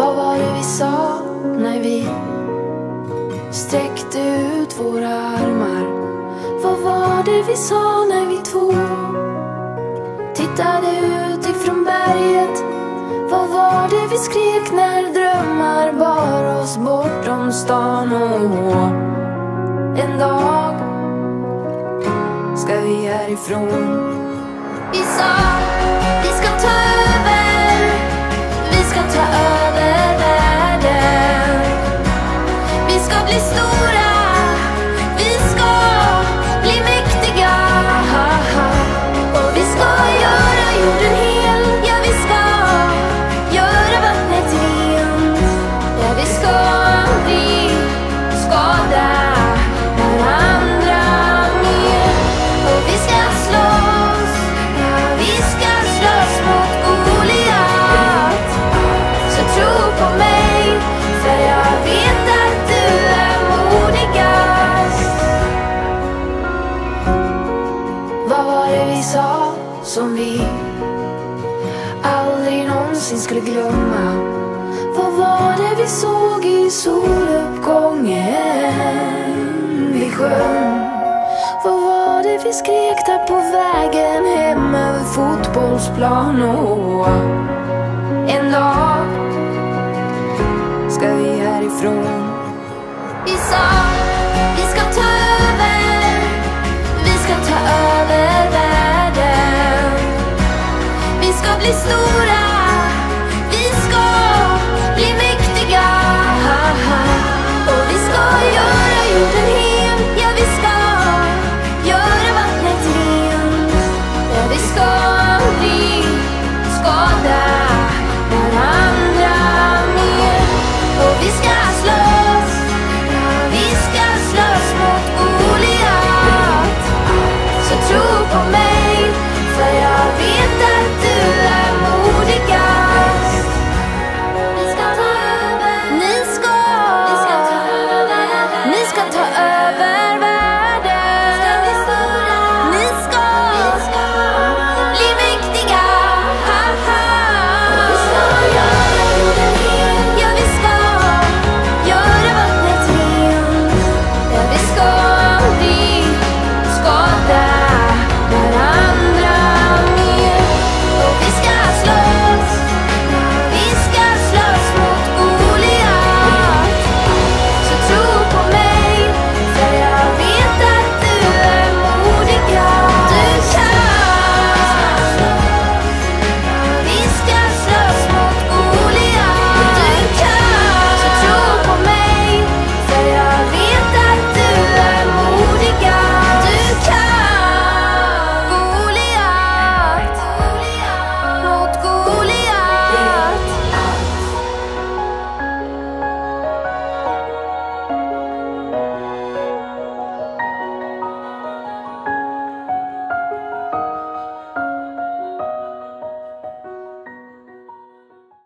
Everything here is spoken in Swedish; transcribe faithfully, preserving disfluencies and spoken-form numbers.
Vad var det vi sa när vi sträckte ut våra armar? Vad var det vi sa när vi två tittade ut ifrån berget? Vad var det vi skrek när drömmar bar oss bortom stan? Och en dag ska vi härifrån. Vi sa vi ska ta över, vi ska ta över världen. Vi ska bli stora, vi ska bli mäktiga. Och vi ska göra jorden hel, ja vi ska göra vattnet rent. Ja vi ska aldrig skada varandra mer. Och vi ska slåss, ja vi ska slåss mot Goliat. Så tro på mig, för jag vet att du är modigast. Vad var det vi sa som vi aldrig någonsin skulle glömma? Vad var det vi såg i soluppgången vi sjöng? Vad var det vi skrek där på vägen hem över fotbollsplan? Och en dag ska vi härifrån. Vi sa vi ska ta över, vi ska ta över världen. Vi ska bli stora,